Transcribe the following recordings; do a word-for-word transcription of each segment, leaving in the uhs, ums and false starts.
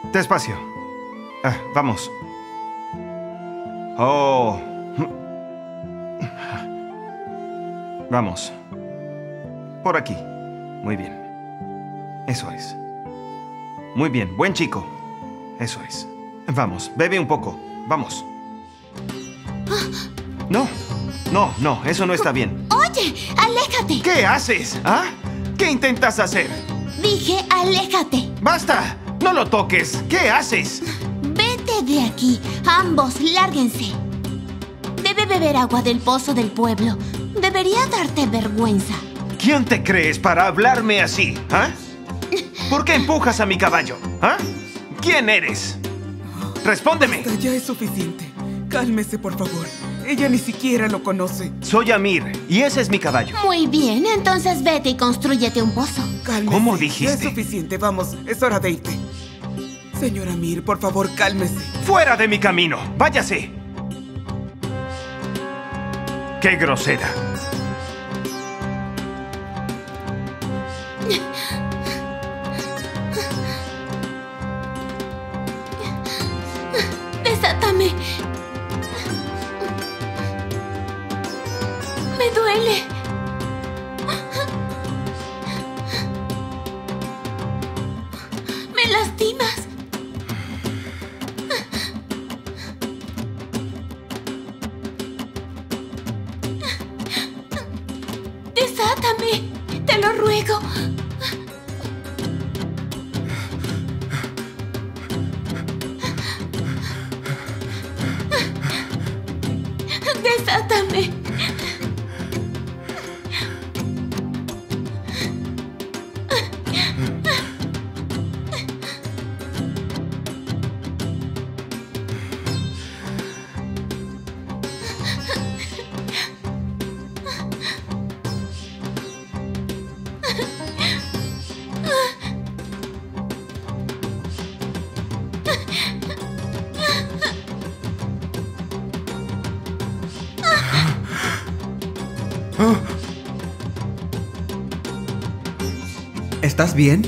Despacio. Ah, vamos. Oh. Vamos. Por aquí. Muy bien. Eso es. Muy bien, buen chico. Eso es. Vamos, bebe un poco. Vamos. No, no, no, eso no está bien. Oye, aléjate. ¿Qué haces? ¿Ah? ¿Qué intentas hacer? Dije, aléjate. ¡Basta! ¡No lo toques! ¿Qué haces? Vete de aquí. Ambos, lárguense. Debe beber agua del pozo del pueblo. Debería darte vergüenza. ¿Quién te crees para hablarme así? ¿Ah? ¿Por qué empujas a mi caballo? ¿Ah? ¿Quién eres? ¡Respóndeme! Basta, ya es suficiente. Cálmese, por favor. Ella ni siquiera lo conoce. Soy Amir, y ese es mi caballo. Muy bien, entonces vete y constrúyete un pozo. Cálmese. ¿Cómo Ya es dijiste? suficiente, vamos. Es hora de irte. Señor Amir, por favor, cálmese. ¡Fuera de mi camino! ¡Váyase! ¡Qué grosera! Desátame. Me duele. Me lastimas. Desátame. Te lo ruego. Desátame. ¿Estás bien?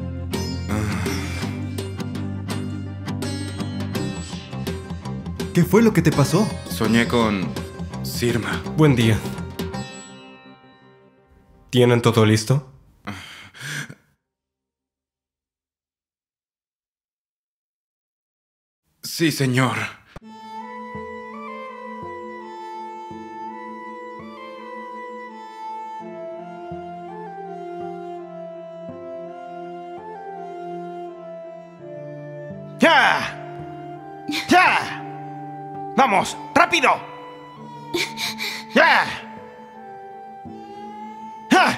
¿Qué fue lo que te pasó? Soñé con Sirma. Buen día. ¿Tienen todo listo? Sí, señor. ¡Ya! ¡Ya! ¡Vamos! ¡Rápido! ¡Ya! ¡Ja!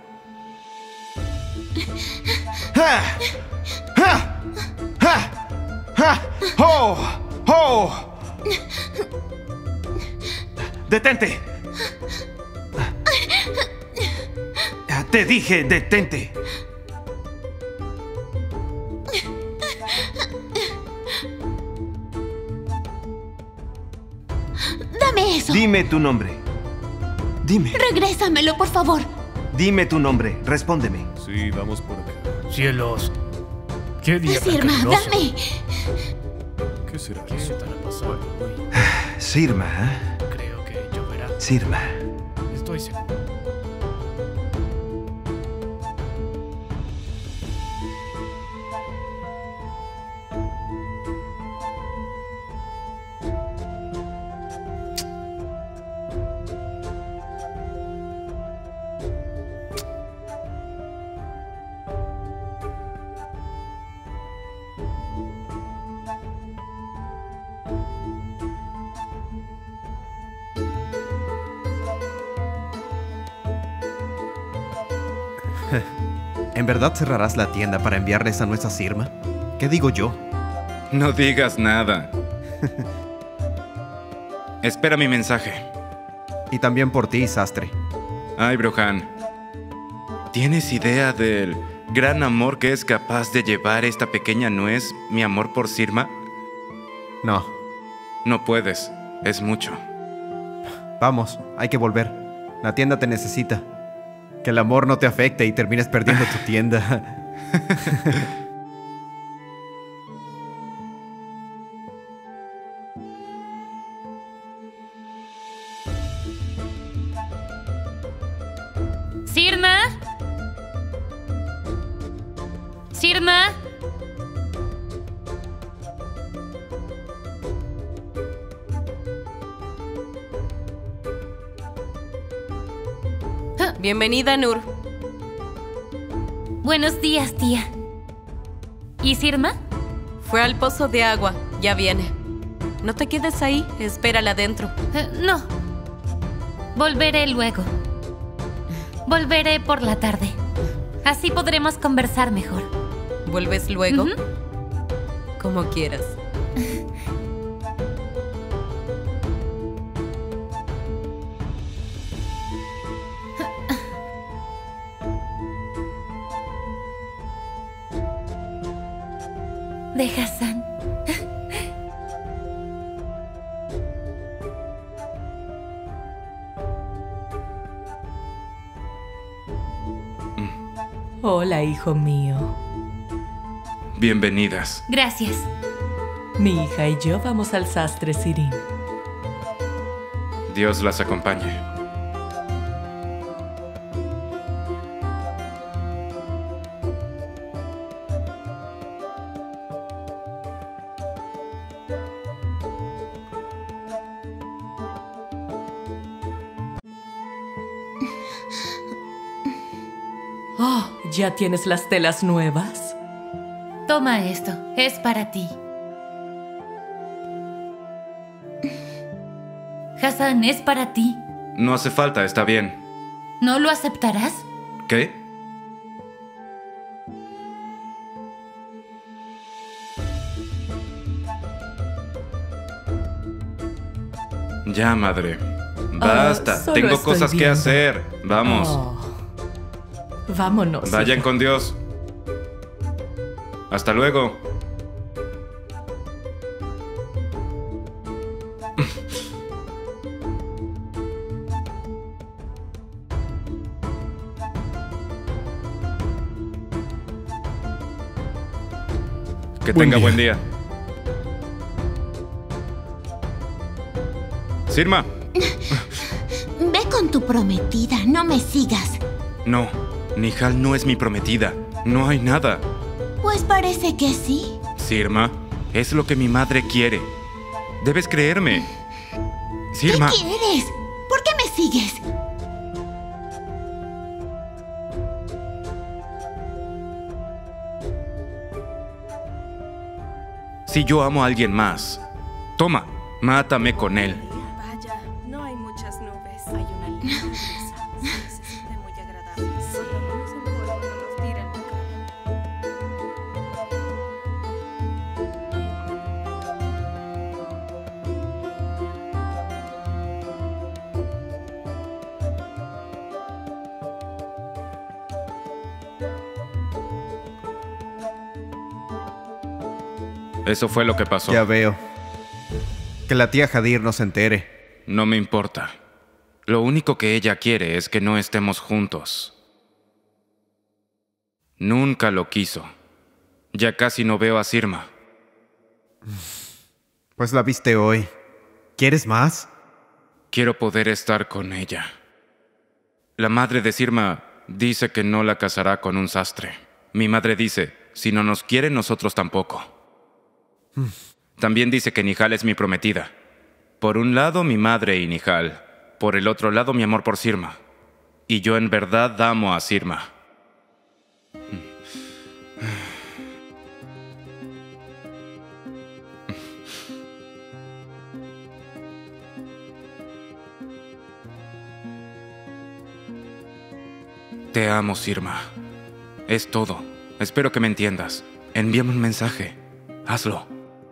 ¡Ja! ¡Ja! ¡Ja! ¡Ja! ¡Oh! ¡Oh! ¡Detente! Te dije, detente. Dame eso. Dime tu nombre. Dime. Regrésamelo, por favor. Dime tu nombre. Respóndeme. Sí, vamos por acá. Cielos. ¿Qué día tan Sirma, caluroso? dame. ¿Qué será ¿Qué eso? estará pasando hoy? Sirma, ¿eh? Creo que lloverá. Sirma. Estoy seguro. ¿En verdad cerrarás la tienda para enviarles a nuestra Sirma? ¿Qué digo yo? No digas nada. Espera mi mensaje. Y también por ti, sastre. Ay, Brohan. ¿Tienes idea del gran amor que es capaz de llevar esta pequeña nuez, mi amor por Sirma? No. No puedes. Es mucho. Vamos, hay que volver. La tienda te necesita. Que el amor no te afecte y termines perdiendo tu tienda. Sirma. Bienvenida, Nur. Buenos días, tía. ¿Y Sirma? Fue al pozo de agua. Ya viene. No te quedes ahí. Espérala adentro. Eh, no. Volveré luego. Volveré por la tarde. Así podremos conversar mejor. ¿Vuelves luego? Uh-huh. Como quieras. De Hassan. Hola, hijo mío. Bienvenidas. Gracias. Mi hija y yo vamos al sastre Sirin. Dios las acompañe. Oh, ¿ya tienes las telas nuevas? Toma esto, es para ti. Hassan, es para ti. No hace falta, está bien. ¿No lo aceptarás? ¿Qué? Ya, madre. Basta, Oh, tengo solo estoy cosas que viendo. hacer. Vamos. Oh. Vámonos. Vayan hija. con Dios. Hasta luego. Que Buen tenga día. buen día. Sirma. Ve con tu prometida, no me sigas. No, Nihal no es mi prometida. No hay nada. Pues parece que sí. Sirma, es lo que mi madre quiere. Debes creerme. Sirma. ¿Qué quieres? ¿Por qué me sigues? Si yo amo a alguien más, toma, mátame con él. Vaya, no hay muchas nubes. Hay una línea brisa. Se siente muy agradable. Sí, es un polvo no nos tira en la cara. Eso fue lo que pasó. Ya veo. Que la tía Hadir no se entere. No me importa. Lo único que ella quiere es que no estemos juntos. Nunca lo quiso. Ya casi no veo a Sirma. Pues la viste hoy. ¿Quieres más? Quiero poder estar con ella. La madre de Sirma dice que no la casará con un sastre. Mi madre dice, si no nos quiere, nosotros tampoco. También dice que Nihal es mi prometida. Por un lado, mi madre y Nihal. Por el otro lado, mi amor por Sirma. Y yo en verdad amo a Sirma. Te amo, Sirma. Es todo. Espero que me entiendas. Envíame un mensaje. Hazlo.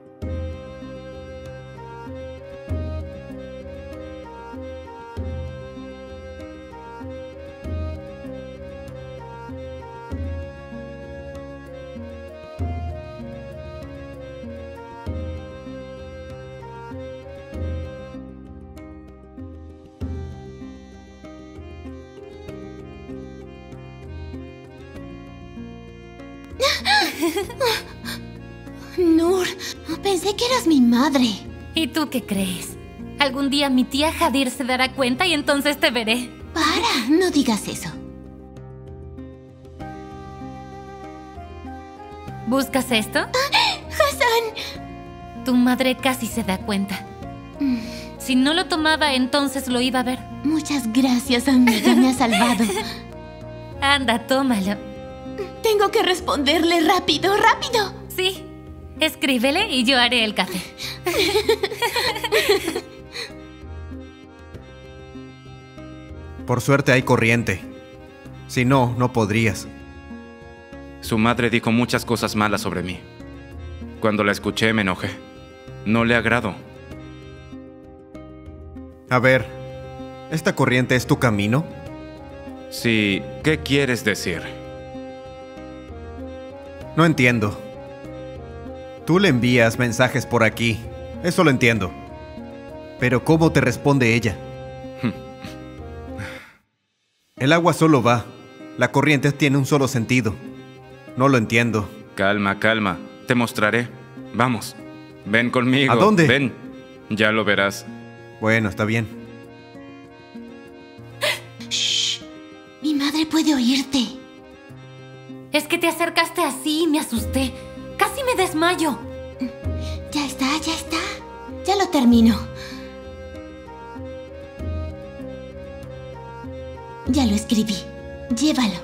Nur, pensé que eras mi madre. ¿Y tú qué crees? Algún día mi tía Hadir se dará cuenta y entonces te veré. Para, no digas eso. ¿Buscas esto? ¡Hassan! Tu madre casi se da cuenta. Si no lo tomaba, entonces lo iba a ver. Muchas gracias, amiga. Me has salvado. Anda, tómalo. Tengo que responderle rápido, rápido. Sí. Escríbele y yo haré el café. Por suerte hay corriente. Si no, no podrías. Su madre dijo muchas cosas malas sobre mí. Cuando la escuché me enojé. No le agrado. A ver, ¿esta corriente es tu camino? Sí, ¿qué quieres decir? No entiendo. Tú le envías mensajes por aquí. Eso lo entiendo. Pero ¿cómo te responde ella? El agua solo va. La corriente tiene un solo sentido. No lo entiendo. Calma, calma. Te mostraré. Vamos. Ven conmigo. ¿A dónde? Ven. Ya lo verás. Bueno, está bien. Shh. Mi madre puede oírte. Es que te acercaste así y me asusté. Casi me desmayo. Ya está, ya está. Ya lo termino. Ya lo escribí. Llévalo.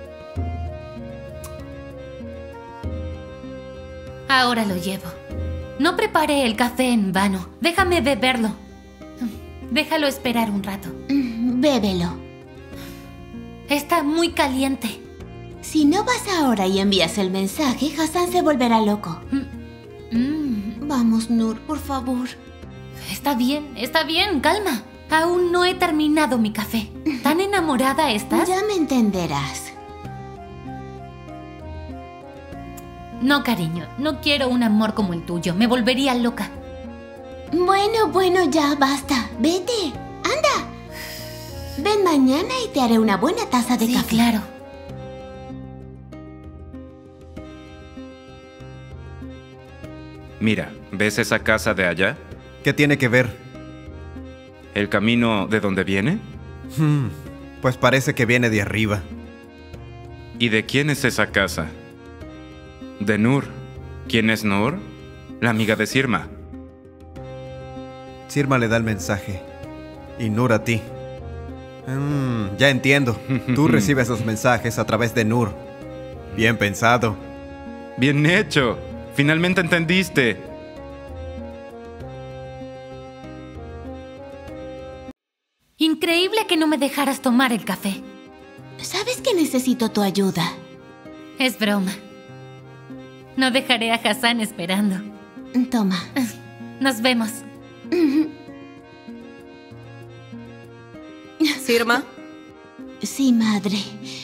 Ahora lo llevo. No preparé el café en vano. Déjame beberlo. Déjalo esperar un rato. Bébelo. Está muy caliente. Si no vas ahora y envías el mensaje, Hassan se volverá loco. Mm. Vamos, Nur, por favor. Está bien, está bien, calma. Aún no he terminado mi café. ¿Tan enamorada estás? Ya me entenderás. No, cariño, no quiero un amor como el tuyo. Me volvería loca. Bueno, bueno, ya basta. Vete, anda. Ven mañana y te haré una buena taza de sí, café. Claro. Mira, ¿ves esa casa de allá? ¿Qué tiene que ver? ¿El camino de donde viene? Hmm, pues parece que viene de arriba. ¿Y de quién es esa casa? De Nur. ¿Quién es Nur? La amiga de Sirma. Sirma le da el mensaje. Y Nur a ti. Mm, ya entiendo. Tú recibes los mensajes a través de Nur. Bien pensado. Bien hecho. Finalmente entendiste. Increíble que no me dejaras tomar el café. ¿Sabes que necesito tu ayuda? Es broma. No dejaré a Hassan esperando. Toma. Nos vemos. ¿Sirma? Sí, madre.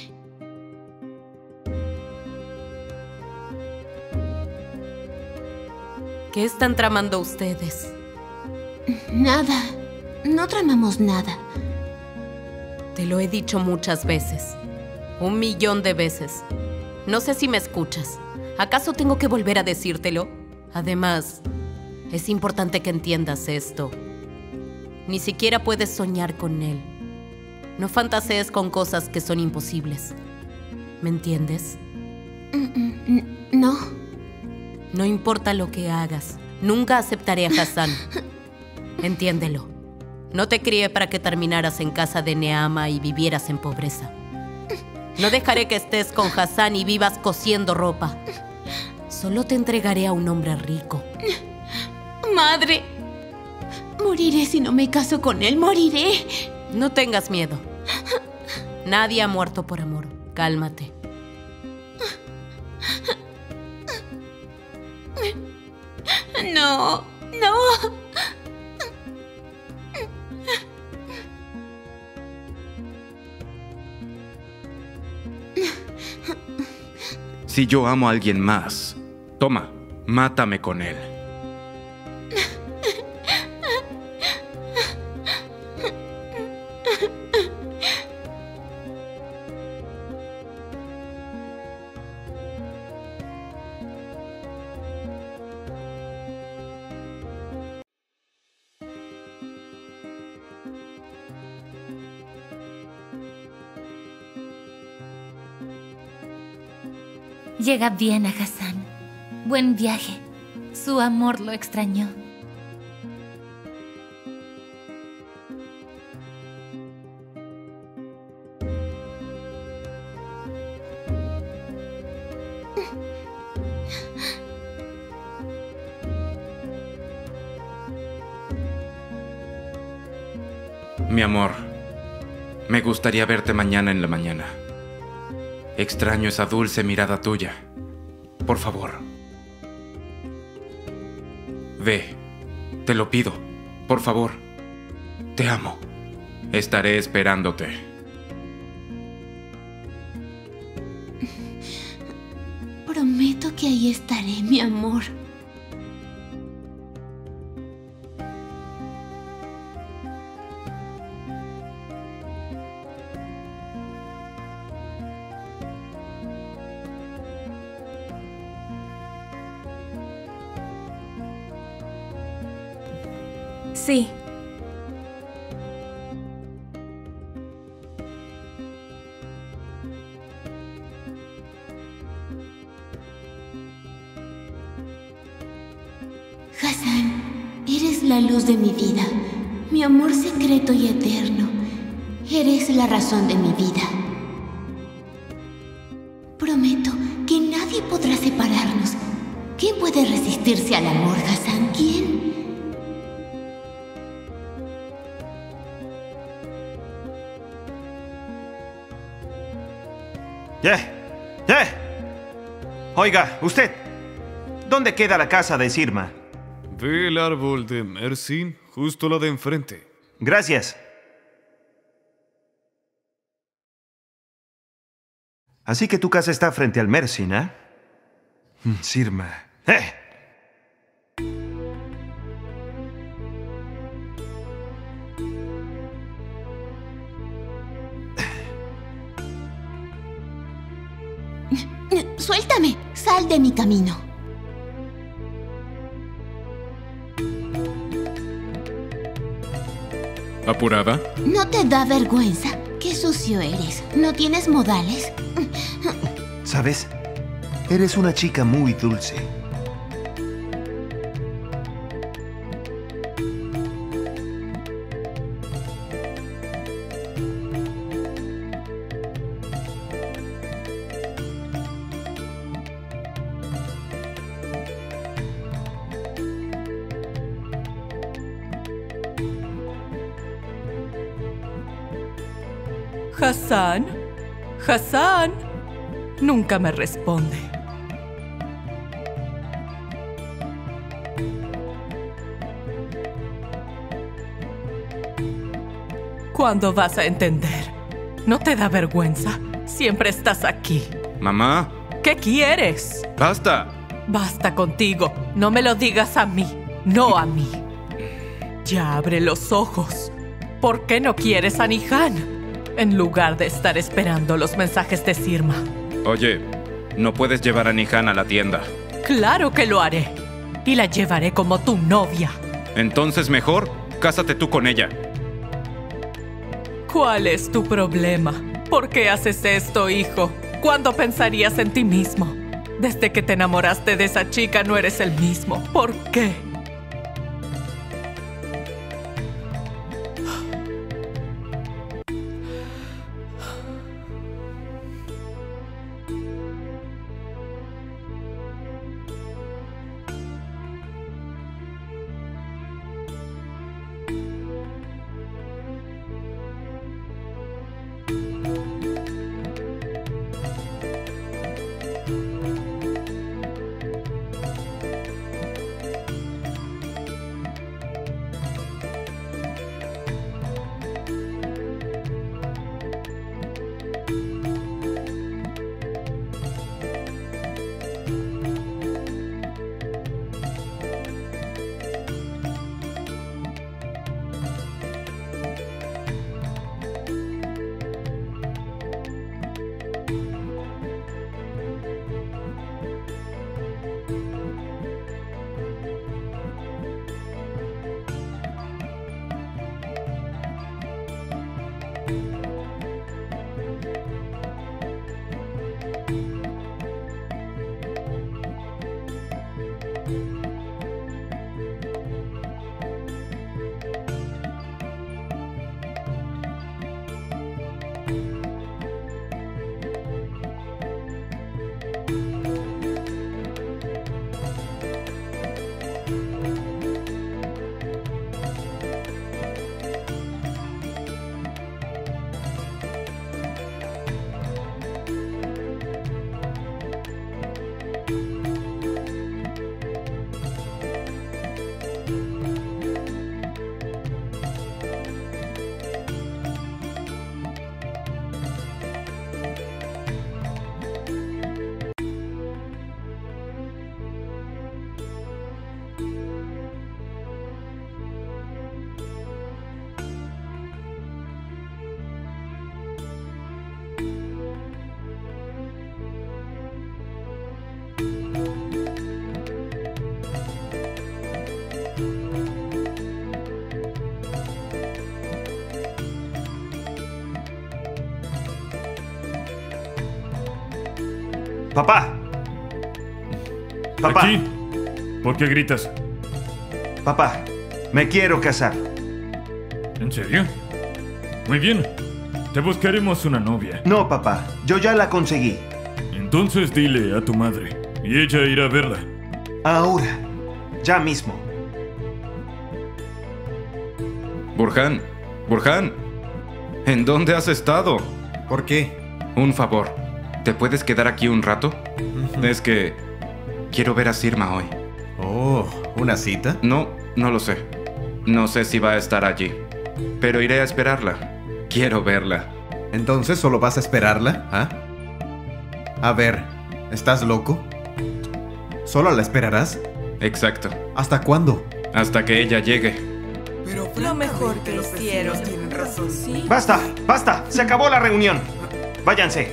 ¿Qué están tramando ustedes? Nada. No tramamos nada. Te lo he dicho muchas veces. Un millón de veces. No sé si me escuchas. ¿Acaso tengo que volver a decírtelo? Además, es importante que entiendas esto. Ni siquiera puedes soñar con él. No fantasees con cosas que son imposibles. ¿Me entiendes? No. No importa lo que hagas, nunca aceptaré a Hassan. Entiéndelo. No te crié para que terminaras en casa de Neama y vivieras en pobreza. No dejaré que estés con Hassan y vivas cosiendo ropa. Solo te entregaré a un hombre rico. Madre, moriré si no me caso con él, moriré. No tengas miedo. Nadie ha muerto por amor. Cálmate. No, no. Si yo amo a alguien más, toma, mátame con él. Llega bien a Hassan. Buen viaje. Su amor lo extrañó. Mi amor, me gustaría verte mañana en la mañana. Extraño esa dulce mirada tuya. Por favor. Ve, te lo pido, por favor. Te amo. Estaré esperándote. Prometo que ahí estaré, mi amor. Sí. Hassan, eres la luz de mi vida, mi amor secreto y eterno. Eres la razón de mi vida. Prometo que nadie podrá separarnos. ¿Quién puede resistirse al amor, Hassan? ¿Quién? ¡Yeah! ¡Yeah! Oiga, usted. ¿Dónde queda la casa de Sirma? Ve el árbol de Mersin, justo la de enfrente. Gracias. Así que tu casa está frente al Mersin, ¿eh? Sirma. ¡Eh! Suéltame. Sal de mi camino. ¿Apurada? ¿No te da vergüenza? Qué sucio eres. ¿No tienes modales? ¿Sabes? Eres una chica muy dulce. Hassan, Hassan, nunca me responde. ¿Cuándo vas a entender? ¿No te da vergüenza? Siempre estás aquí. Mamá. ¿Qué quieres? ¡Basta! Basta contigo. No me lo digas a mí. No a mí. Ya abre los ojos. ¿Por qué no quieres a Nihan? En lugar de estar esperando los mensajes de Sirma. Oye, no puedes llevar a Nihan a la tienda. Claro que lo haré. Y la llevaré como tu novia. Entonces mejor, cásate tú con ella. ¿Cuál es tu problema? ¿Por qué haces esto, hijo? ¿Cuándo pensarías en ti mismo? Desde que te enamoraste de esa chica no eres el mismo. ¿Por qué? Papá. Papá. ¿Aquí? ¿Por qué gritas? Papá, me quiero casar. ¿En serio? Muy bien. Te buscaremos una novia. No, papá. Yo ya la conseguí. Entonces dile a tu madre y ella irá a verla. Ahora. Ya mismo. Burhan, Burhan, ¿en dónde has estado? ¿Por qué? Un favor, ¿te puedes quedar aquí un rato? Uh-huh. Es que quiero ver a Sirma hoy. Oh, ¿una cita? No, no lo sé. No sé si va a estar allí, pero iré a esperarla. Quiero verla. ¿Entonces solo vas a esperarla? ¿Ah? A ver, ¿estás loco? ¿Solo la esperarás? Exacto. ¿Hasta cuándo? Hasta que ella llegue. Pero lo mejor que los hicieron. vecinos tienen razón. ¿Sí? ¡Basta! ¡Basta! ¡Se acabó la reunión! ¡Váyanse!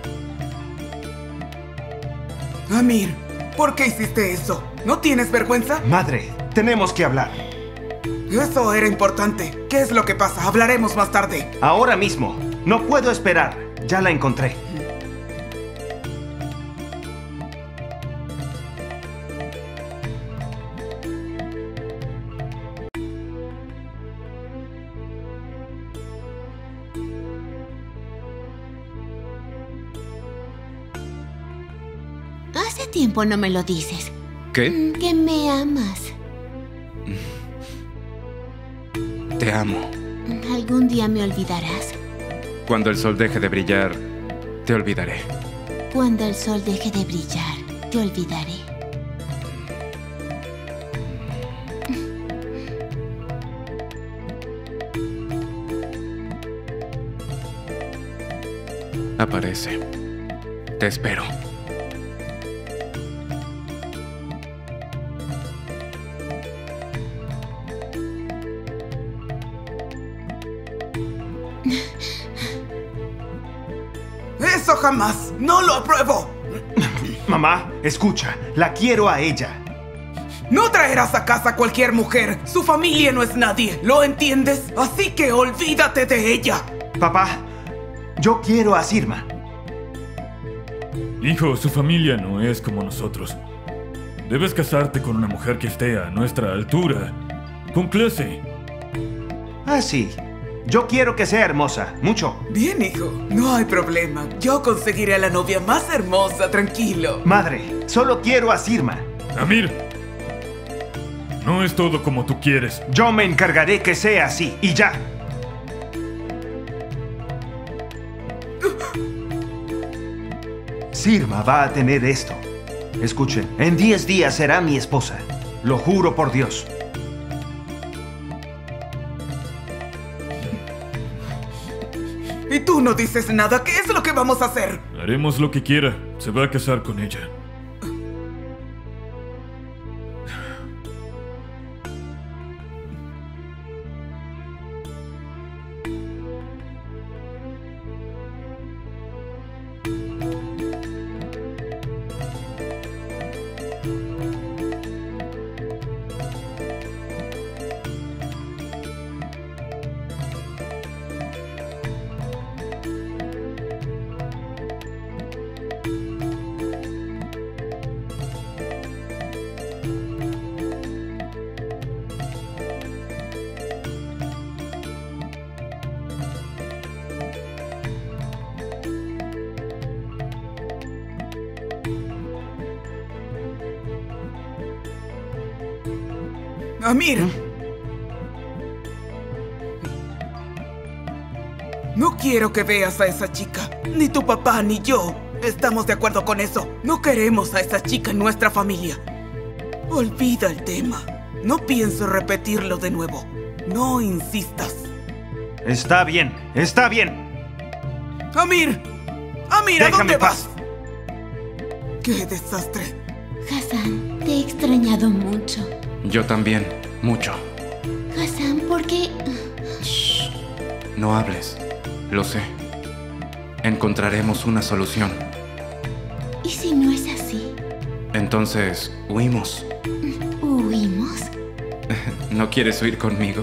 Amir, ¿por qué hiciste eso? ¿No tienes vergüenza? Madre, tenemos que hablar. Eso era importante. ¿Qué es lo que pasa? Hablaremos más tarde. Ahora mismo. No puedo esperar. Ya la encontré. Hace tiempo no me lo dices. ¿Qué? Que me amas. Te amo. ¿Algún día me olvidarás? Cuando el sol deje de brillar, te olvidaré. Cuando el sol deje de brillar, te olvidaré. Aparece. Te espero. ¡Eso jamás! ¡No lo apruebo! Mamá, escucha. La quiero a ella. No traerás a casa a cualquier mujer. Su familia no es nadie. ¿Lo entiendes? Así que olvídate de ella. Papá, yo quiero a Sirma. Hijo, su familia no es como nosotros. Debes casarte con una mujer que esté a nuestra altura. Con clase. Ah, sí. Yo quiero que sea hermosa. Mucho. Bien, hijo. No hay problema. Yo conseguiré a la novia más hermosa, tranquilo. Madre, solo quiero a Sirma. Amir. No es todo como tú quieres. Yo me encargaré que sea así. Y ya. Sirma va a tener esto. Escuchen, en diez días será mi esposa. Lo juro por Dios. Y tú no dices nada. ¿Qué es lo que vamos a hacer? Haremos lo que quiera. Se va a casar con ella. Amir. No quiero que veas a esa chica. Ni tu papá ni yo estamos de acuerdo con eso. No queremos a esa chica en nuestra familia. Olvida el tema. No pienso repetirlo de nuevo. No insistas. Está bien, está bien. Amir. Amir, ¿a dónde Déjame vas? ¡Qué desastre! Hassan, te he extrañado mucho. Yo también, mucho. Hassan, ¿por qué? Shh. No hables. Lo sé. Encontraremos una solución. ¿Y si no es así? Entonces, huimos. ¿Huimos? ¿No quieres huir conmigo?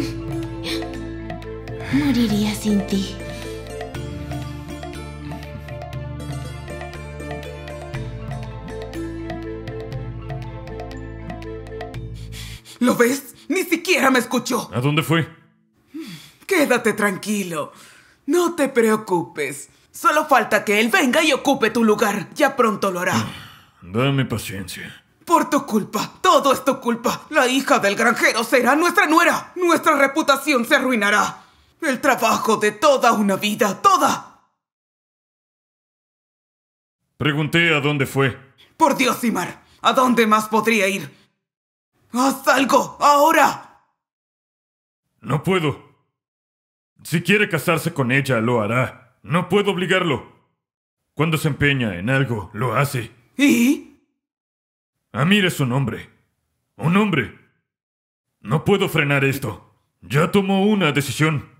Moriría sin ti. ¿Lo ves? Ni siquiera me escuchó. ¿A dónde fue? Quédate tranquilo. No te preocupes. Solo falta que él venga y ocupe tu lugar. Ya pronto lo hará. Dame paciencia. Por tu culpa. Todo es tu culpa. La hija del granjero será nuestra nuera. Nuestra reputación se arruinará. El trabajo de toda una vida. ¡Toda! Pregunté a dónde fue. Por Dios, Imar. ¿A dónde más podría ir? ¡Haz algo! ¡Ahora! No puedo. Si quiere casarse con ella, lo hará. No puedo obligarlo. Cuando se empeña en algo, lo hace. ¿Y? Amir es un hombre. Un hombre. No puedo frenar esto. Ya tomó una decisión.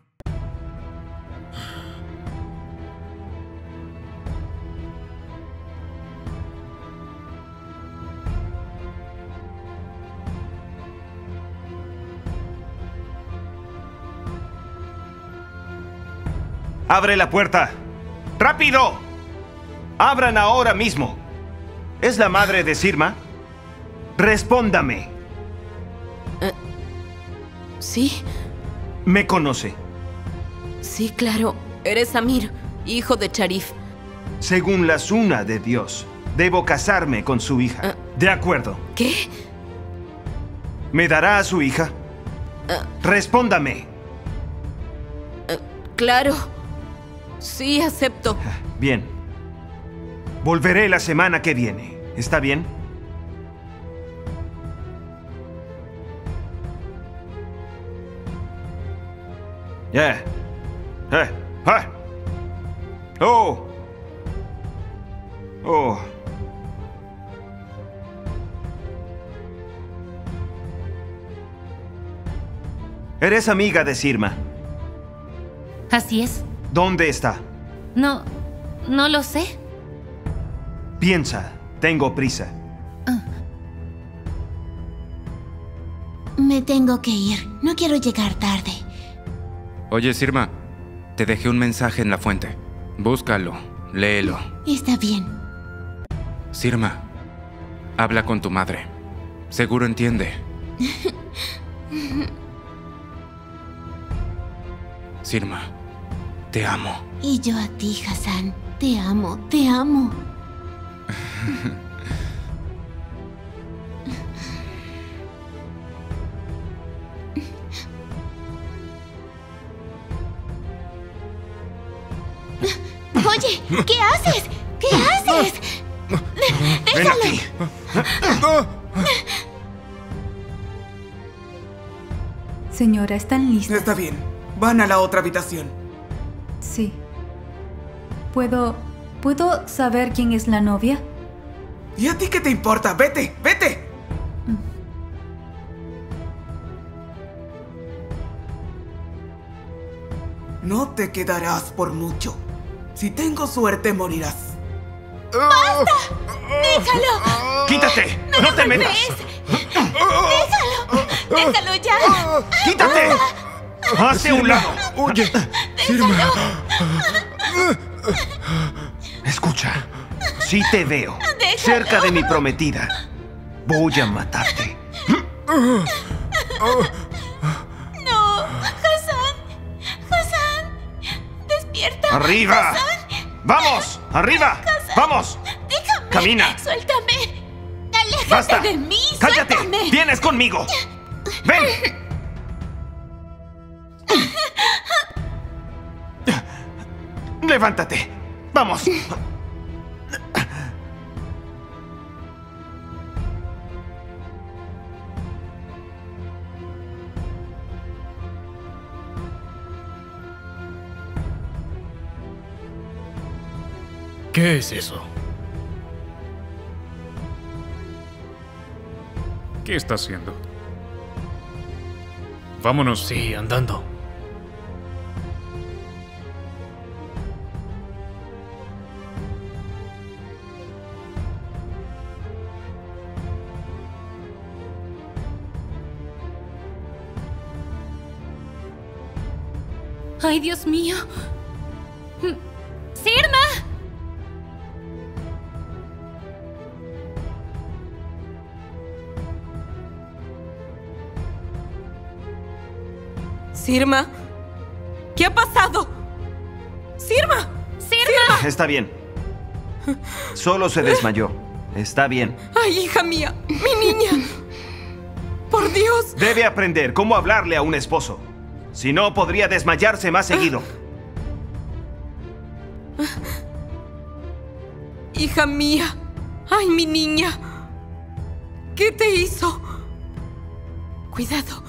¡Abre la puerta! ¡Rápido! ¡Abran ahora mismo! ¿Es la madre de Sirma? Respóndame. Uh, sí. ¿Me conoce? Sí, claro. Eres Amir, hijo de Sharif. Según la suna de Dios, debo casarme con su hija. Uh, de acuerdo. ¿Qué? ¿Me dará a su hija? Uh, Respóndame. Uh, claro. Sí, acepto. Bien. Volveré la semana que viene. ¿Está bien? Ya. Yeah. Eh. Ah. Oh. Oh. Eres amiga de Sirma. Así es. ¿Dónde está? No, no lo sé. Piensa, tengo prisa. Uh. Me tengo que ir. No quiero llegar tarde. Oye, Sirma, te dejé un mensaje en la fuente. Búscalo, léelo. Está bien. Sirma, habla con tu madre. Seguro entiende. Sirma, te amo. Y yo a ti, Hassan. Te amo, te amo. Oye, ¿qué haces? ¿Qué haces? ¡Ven aquí! Señora, ¿están listas? Está bien. Van a la otra habitación. Sí. ¿Puedo... ¿Puedo saber quién es la novia? ¿Y a ti qué te importa? ¡Vete! ¡Vete! No te quedarás por mucho. Si tengo suerte, morirás. ¡Basta! ¡Déjalo! ¡Quítate! ¡No, no te metas! ¡Déjalo! ¡Déjalo ya! ¡Quítate! ¡Hace un lado! Oye, Sirma. Escucha, si te veo Déjalo. cerca de mi prometida, voy a matarte. No, Hassan. Hassan. Despierta. ¡Arriba! Hassan. ¡Vamos! ¡Arriba! Hassan. ¡Vamos! Déjame. ¡Camina! Suéltame. Aléjate ¡Basta! de mí. ¡Cállate! Suéltame. ¡Vienes conmigo! ¡Ven! ¡Levántate! ¡Vamos! ¿Qué es eso? ¿Qué está haciendo? Vámonos. Sí, andando. ¡Ay, Dios mío! ¡Sirma! ¿Sirma? ¿Qué ha pasado? ¡Sirma! ¡Sirma! Está bien. Solo se desmayó. Está bien. ¡Ay, hija mía! ¡Mi niña! ¡Por Dios! Debe aprender cómo hablarle a un esposo. Si no, podría desmayarse más seguido. Hija mía. ¡Ay, mi niña! ¿Qué te hizo? Cuidado.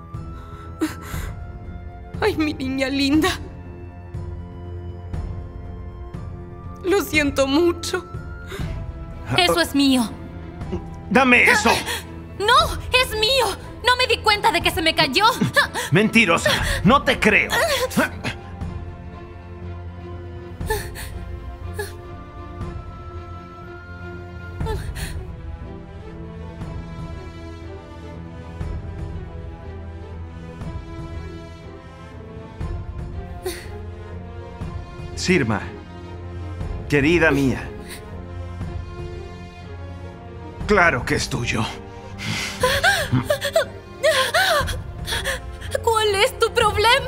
¡Ay, mi niña linda! Lo siento mucho. Eso es mío. ¡Dame eso! ¡No! ¡Es mío! No me di cuenta de que se me cayó. Mentirosa. No te creo. Sirma, querida mía. Claro que es tuyo. ¿Cuál es tu problema?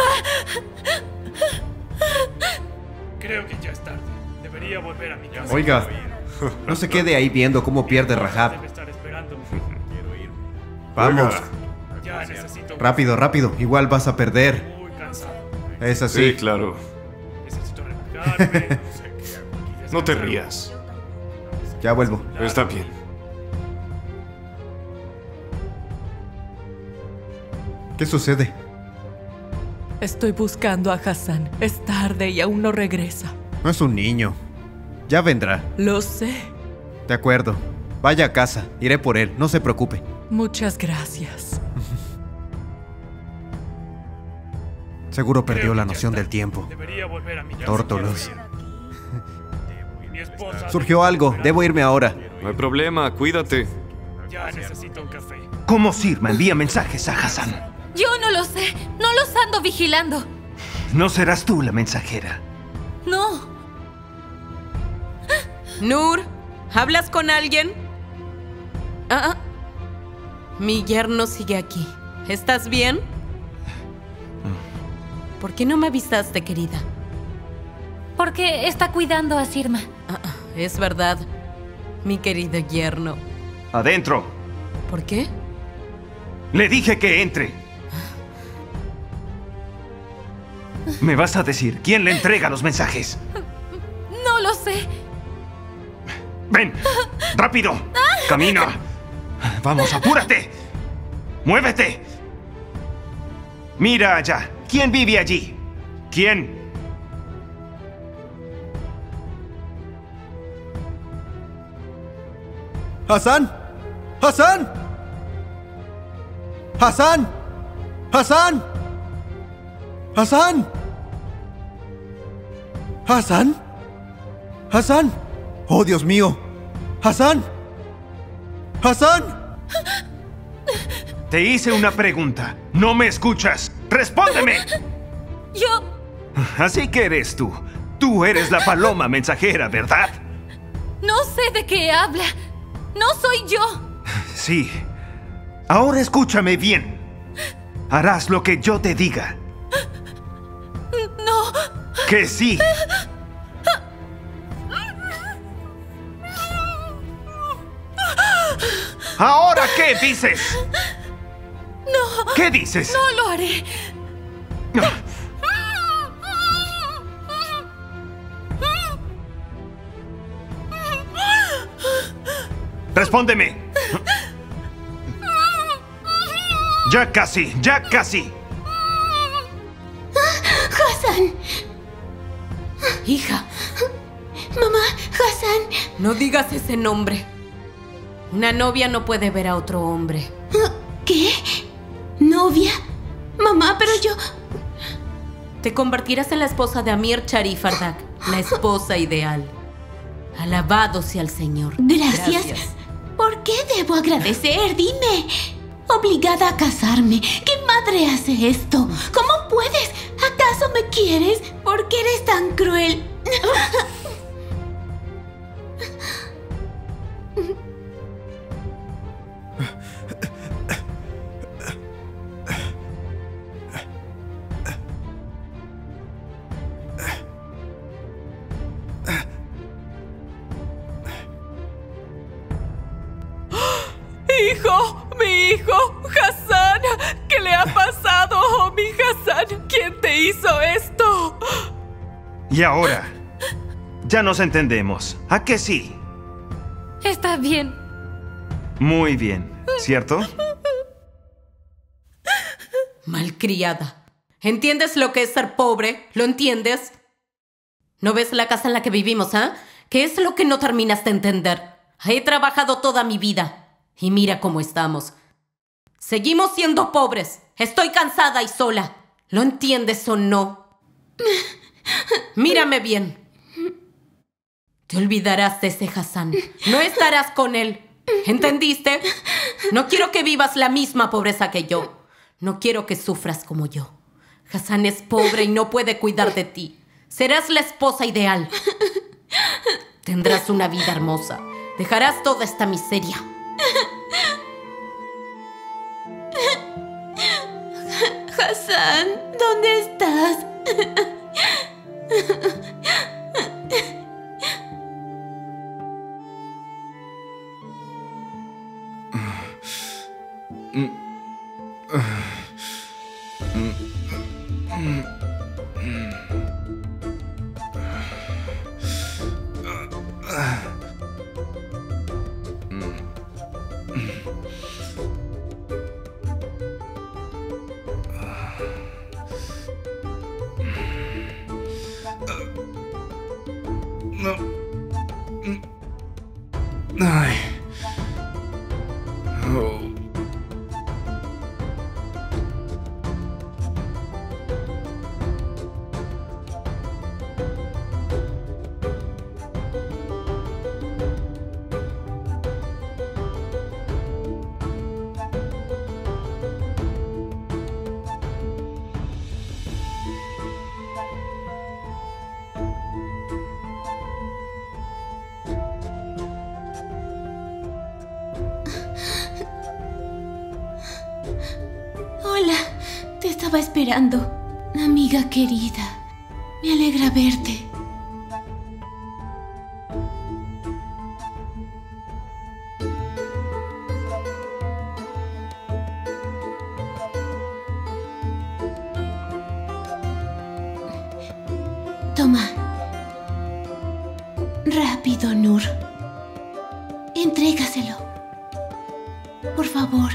Creo que ya es tarde. Debería volver a mi casa. Oiga, no se quede ahí viendo cómo pierde Rahab. Debe estar esperándome. Quiero ir. Vamos. Ya necesito. Rápido, rápido. Igual vas a perder. Muy cansado. Es así. Sí, claro. Necesito relajarme. No sé qué hago aquí. No te rías. Ya vuelvo. Está bien. ¿Qué sucede? Estoy buscando a Hassan. Es tarde y aún no regresa. No es un niño. Ya vendrá. Lo sé. De acuerdo. Vaya a casa. Iré por él. No se preocupe. Muchas gracias. Seguro perdió la noción del tiempo. Debería volver a mi casa. Tórtolos. Mi esposa. Surgió algo. Debo irme ahora. No hay problema. Cuídate. Ya necesito un café. ¿Cómo Sirma envía mensajes a Hassan? Yo no lo sé. No los ando vigilando. No serás tú la mensajera. No. Nur, ¿hablas con alguien? Ah, ah. Mi yerno sigue aquí. ¿Estás bien? ¿Por qué no me avisaste, querida? Porque está cuidando a Sirma. Ah, ah, es verdad. Mi querido yerno. Adentro. ¿Por qué? Le dije que entre. ¿Me vas a decir quién le entrega los mensajes? No lo sé. ¡Ven! ¡Rápido! ¡Camina! ¡Vamos, apúrate! ¡Muévete! Mira allá. ¿Quién vive allí? ¿Quién? ¡Hassan! ¡Hassan! ¡Hassan! ¡Hassan! ¡Hassan! ¡Hassan! ¡Hassan! ¡Oh, Dios mío! ¡Hassan! ¡Hassan! Te hice una pregunta. ¿No me escuchas? ¡Respóndeme! Yo... Así que eres tú. Tú eres la paloma mensajera, ¿verdad? No sé de qué habla. No soy yo. Sí. Ahora escúchame bien. Harás lo que yo te diga. No. Que sí. ¿Ahora qué dices? No. ¿Qué dices? No lo haré. Respóndeme. Ya casi, ya casi. Hassan. Hija. Mamá, Hassan. No digas ese nombre. Una novia no puede ver a otro hombre. ¿Qué? ¿Novia? Mamá, pero yo... Te convertirás en la esposa de Amir Sharif Ardak, la esposa ideal. Alabado sea el Señor. Gracias. Gracias. ¿Por qué debo agradecer? Dime. Obligada a casarme. ¿Qué madre hace esto? ¿Cómo puedes? ¿Acaso me quieres? ¿Por qué eres tan cruel? hijo! ¡Mi hijo! ¡Hassan! ¿Qué le ha pasado? ¡Oh, mi Hassan! ¿Quién te hizo esto? Y ahora, ya nos entendemos. ¿A que sí? Está bien. Muy bien, ¿cierto? Malcriada. ¿Entiendes lo que es ser pobre? ¿Lo entiendes? ¿No ves la casa en la que vivimos, ah? ¿eh? ¿Qué es lo que no terminas de entender? He trabajado toda mi vida. Y mira cómo estamos. Seguimos siendo pobres. Estoy cansada y sola. ¿Lo entiendes o no? Mírame bien. Te olvidarás de ese Hassan. No estarás con él. ¿Entendiste? No quiero que vivas la misma pobreza que yo. No quiero que sufras como yo. Hassan es pobre y no puede cuidar de ti. Serás la esposa ideal. Tendrás una vida hermosa. Dejarás toda esta miseria. Hassan, ¿dónde estás? Ay. Oh. Hola, te estaba esperando, amiga querida. Me alegra verte. Toma. Rápido, Nur. Entrégaselo. Por favor.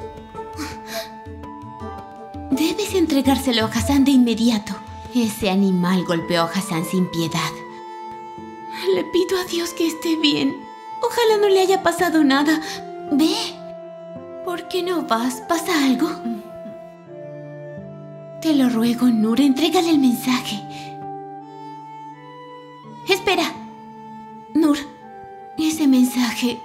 Debes entregárselo a Hassan de inmediato. Ese animal golpeó a Hassan sin piedad. Le pido a Dios que esté bien. Ojalá no le haya pasado nada. Ve. ¿Por qué no vas? ¿Pasa algo? Te lo ruego, Nur. Entrégale el mensaje. Espera. Nur. Ese mensaje...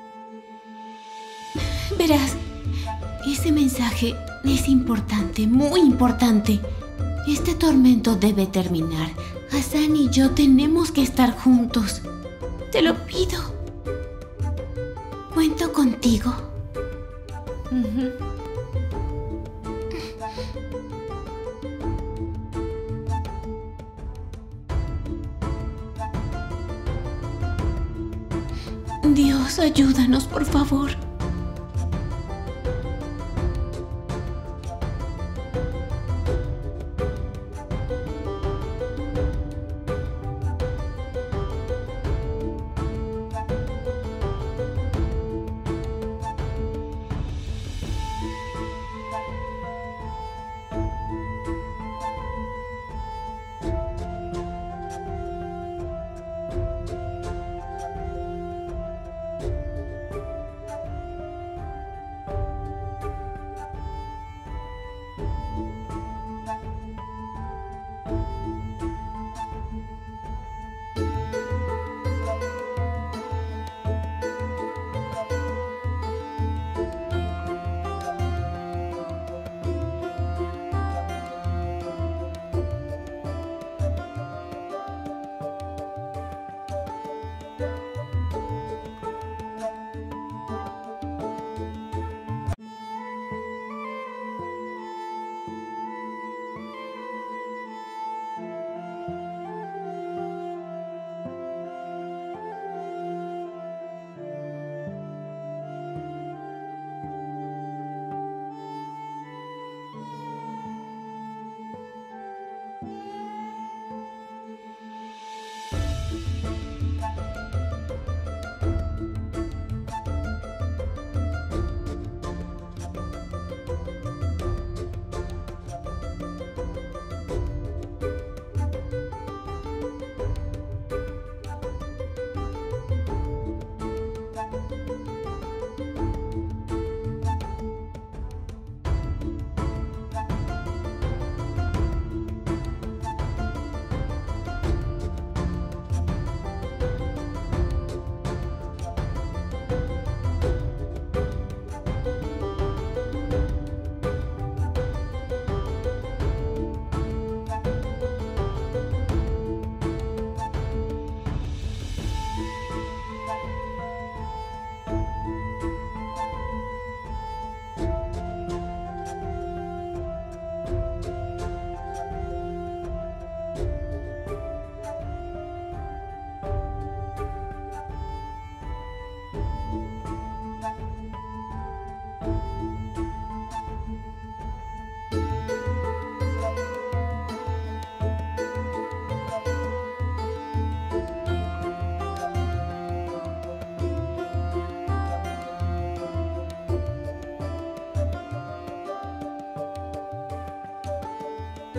Verás. Ese mensaje... es importante, muy importante. Este tormento debe terminar. Hassan y yo tenemos que estar juntos. Te lo pido. Cuento contigo. Uh-huh. Dios, ayúdanos, por favor.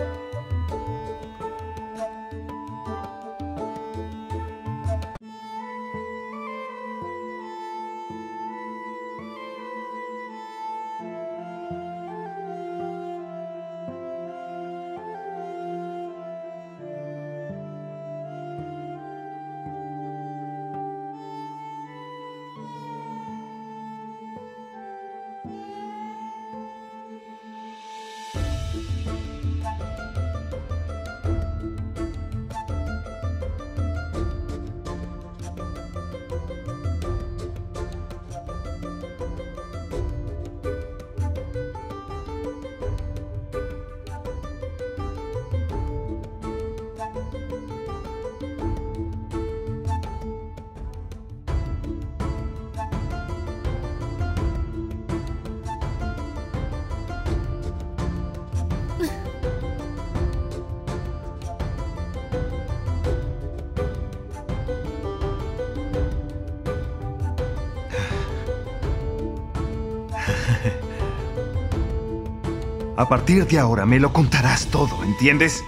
A partir de ahora me lo contarás todo, ¿entiendes?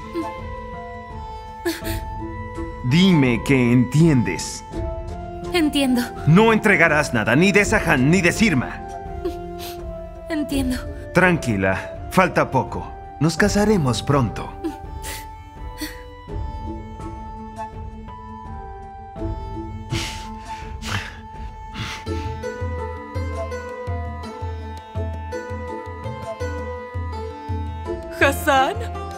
Dime que entiendes. Entiendo. No entregarás nada, ni de Sahan ni de Sirma. Entiendo. Tranquila, falta poco. Nos casaremos pronto. ¿Hassan?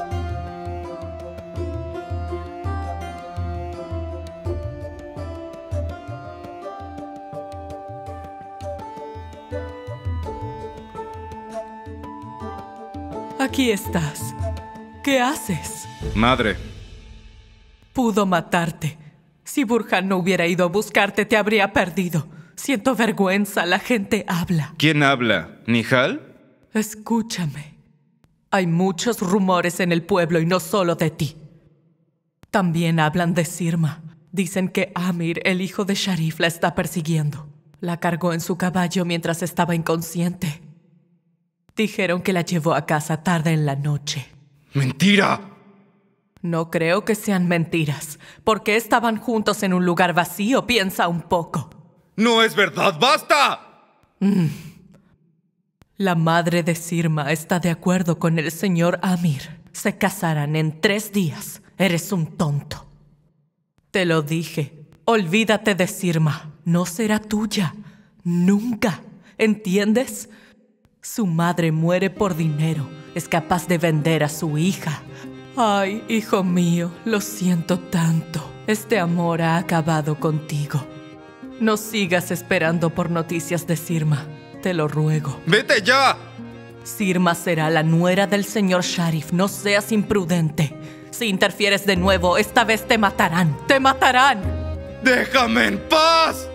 Aquí estás. ¿Qué haces? Madre. Pudo matarte. Si Burhan no hubiera ido a buscarte, te habría perdido. Siento vergüenza, la gente habla. ¿Quién habla? ¿Nihal? Escúchame. Hay muchos rumores en el pueblo y no solo de ti. También hablan de Sirma. Dicen que Amir, el hijo de Sharif, la está persiguiendo. La cargó en su caballo mientras estaba inconsciente. Dijeron que la llevó a casa tarde en la noche. ¡Mentira! No creo que sean mentiras. ¿Por qué estaban juntos en un lugar vacío? Piensa un poco. ¡No es verdad! ¡Basta! Mm. La madre de Sirma está de acuerdo con el señor Amir. Se casarán en tres días. Eres un tonto. Te lo dije. Olvídate de Sirma. No será tuya. Nunca. ¿Entiendes? Su madre muere por dinero. Es capaz de vender a su hija. Ay, hijo mío, lo siento tanto. Este amor ha acabado contigo. No sigas esperando por noticias de Sirma. Te lo ruego. ¡Vete ya! Sirma será la nuera del señor Sharif. No seas imprudente. Si interfieres de nuevo, esta vez te matarán. ¡Te matarán! ¡Déjame en paz!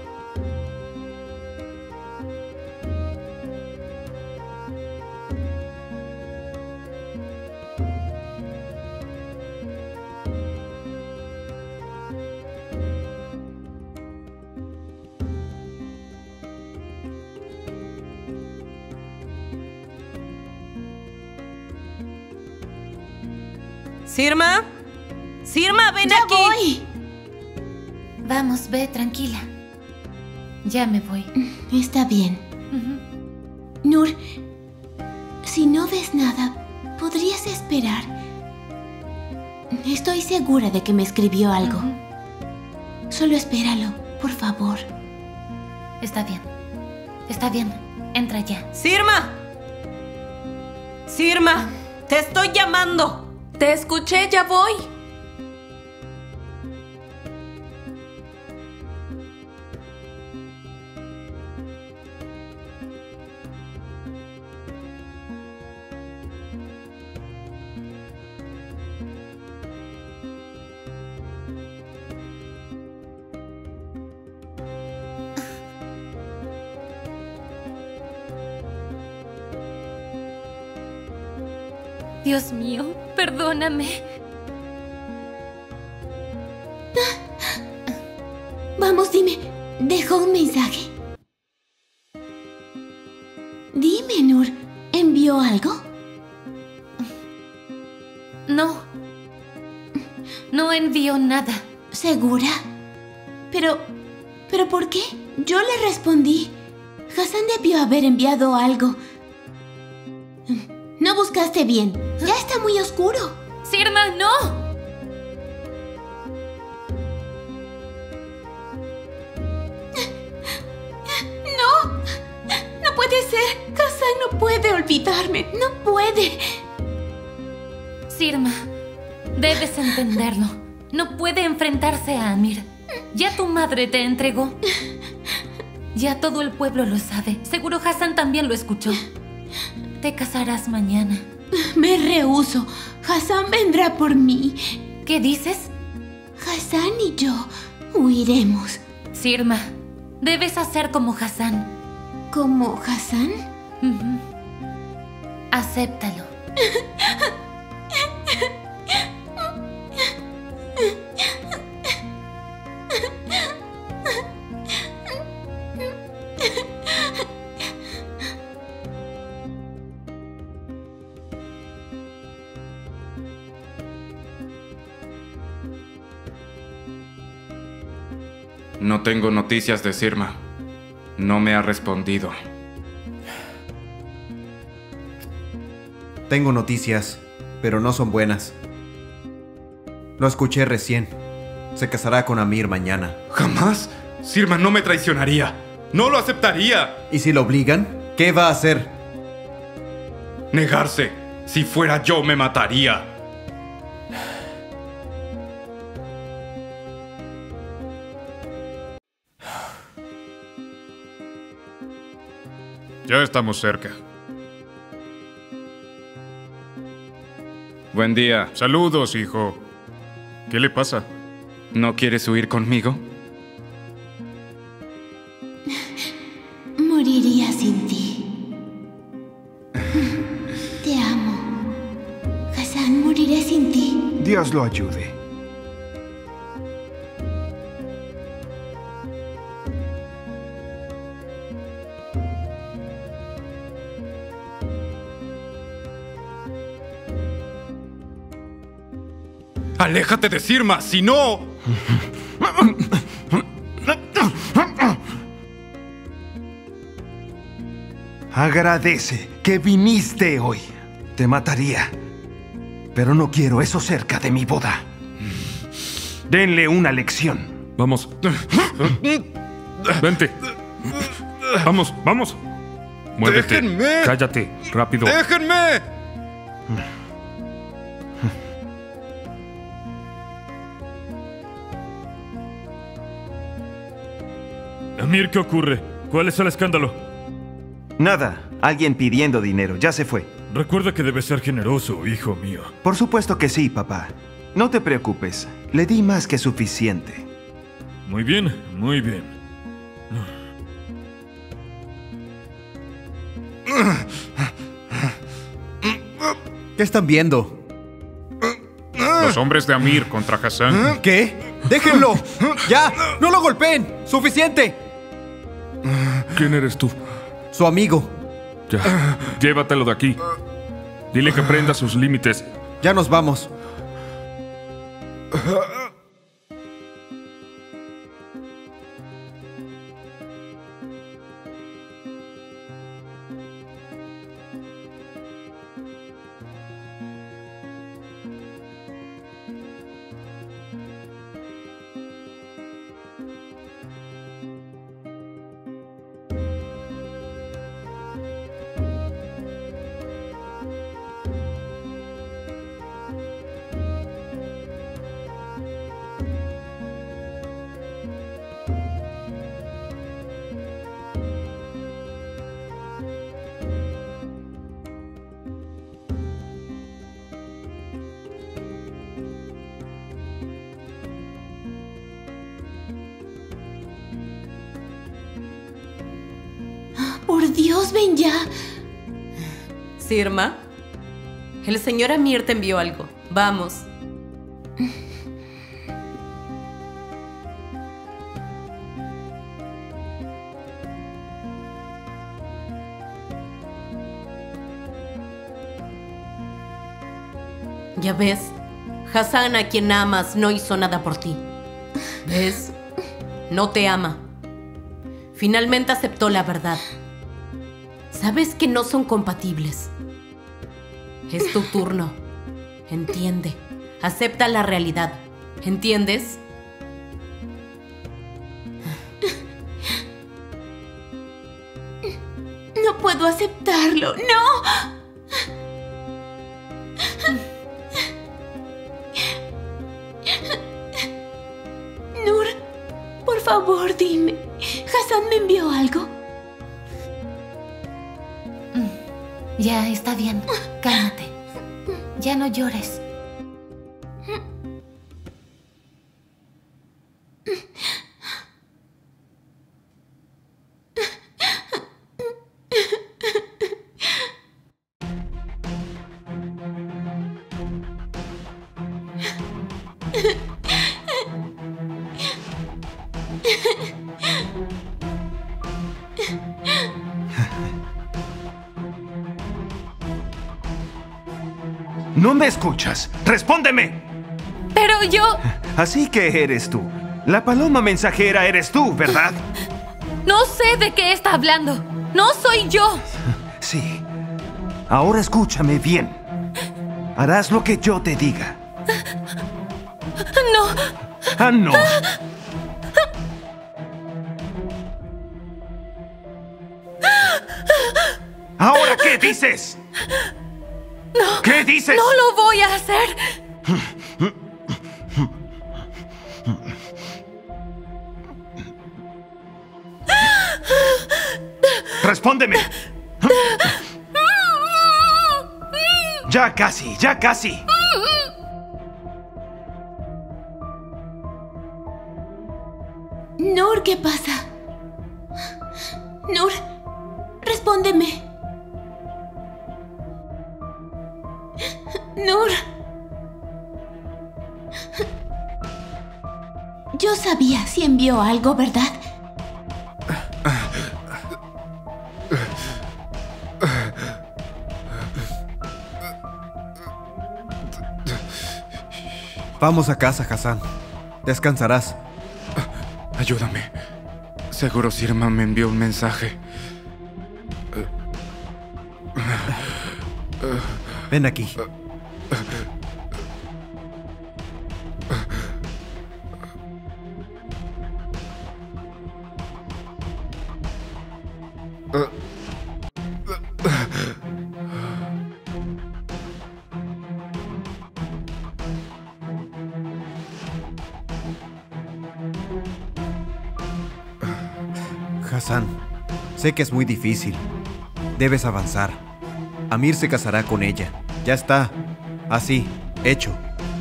Sirma, Sirma, ven ¡Ya aquí. voy! Vamos, ve, tranquila. Ya me voy. Está bien. Uh-huh. Nur, si no ves nada, ¿podrías esperar? Estoy segura de que me escribió algo. Uh-huh. Solo espéralo, por favor. Está bien. Está bien. Entra ya. Sirma. Sirma, te estoy llamando. Te escuché, ya voy. Dios mío, perdóname. Vamos, dime, dejó un mensaje. Dime, Nur, ¿envió algo? No No envió nada. ¿Segura? Pero... ¿pero por qué? Yo le respondí. Hassan debió haber enviado algo. No buscaste bien. Ya está muy oscuro. Sirma, no. No. No puede ser. Hassan no puede olvidarme. No puede. Sirma, debes entenderlo. No puede enfrentarse a Amir. Ya tu madre te entregó. Ya todo el pueblo lo sabe. Seguro Hassan también lo escuchó. Te casarás mañana. Me rehúso. Hassan vendrá por mí. ¿Qué dices? Hassan y yo huiremos. Sirma, debes hacer como Hassan. ¿Como Hassan? Uh-huh. Acéptalo. No tengo noticias de Sirma. No me ha respondido. Tengo noticias, pero no son buenas. Lo escuché recién. Se casará con Amir mañana. ¿Jamás? Sirma no me traicionaría. No lo aceptaría. ¿Y si lo obligan? ¿Qué va a hacer? Negarse. Si fuera yo, me mataría. Ya estamos cerca. Buen día. Saludos, hijo. ¿Qué le pasa? ¿No quieres huir conmigo? Moriría sin ti. Te amo. Hassan, moriré sin ti. Dios lo ayude. ¡Aléjate de Sirma! ¡Si no! Agradece que viniste hoy. Te mataría. Pero no quiero eso cerca de mi boda. Denle una lección. Vamos. Vente. Vamos, vamos. Muévete. ¡Déjenme! Cállate, rápido. ¡Déjenme! Amir, ¿qué ocurre? ¿Cuál es el escándalo? Nada. Alguien pidiendo dinero. Ya se fue. Recuerda que debes ser generoso, hijo mío. Por supuesto que sí, papá. No te preocupes. Le di más que suficiente. Muy bien, muy bien. ¿Qué están viendo? Los hombres de Amir contra Hassan. ¿Qué? ¡Déjenlo! ¡Ya! ¡No lo golpeen! ¡Suficiente! ¿Quién eres tú? Su amigo. Ya, llévatelo de aquí. Dile que prenda sus límites. Ya nos vamos. Por Dios, ven ya. Sirma, el señor Amir te envió algo. Vamos. Ya ves, Hassan, a quien amas, no hizo nada por ti. ¿Ves? No te ama. Finalmente aceptó la verdad. Sabes que no son compatibles. Es tu turno. Entiende. Acepta la realidad. ¿Entiendes? No puedo aceptarlo. ¡No! Nur, por favor, dime. ¿Hassan me envió algo? Ya, está bien. Cálmate. Ya no llores. No me escuchas. ¡Respóndeme! Pero yo... Así que eres tú. La paloma mensajera eres tú, ¿verdad? No sé de qué está hablando. No soy yo. Sí. Ahora escúchame bien. Harás lo que yo te diga. No. Ah, no. ¿Ahora qué dices? No. ¿Qué dices? No lo voy a hacer. Respóndeme. Ya casi, ya casi. Nur, ¿qué pasa? Nur, respóndeme. Nur. Yo sabía si envió algo, ¿verdad? Vamos a casa, Hassan. Descansarás. Ayúdame. Seguro Sirma me envió un mensaje. Ven aquí. Hassan, sé que es muy difícil. Debes avanzar. Amir se casará con ella. Ya está. Así, hecho.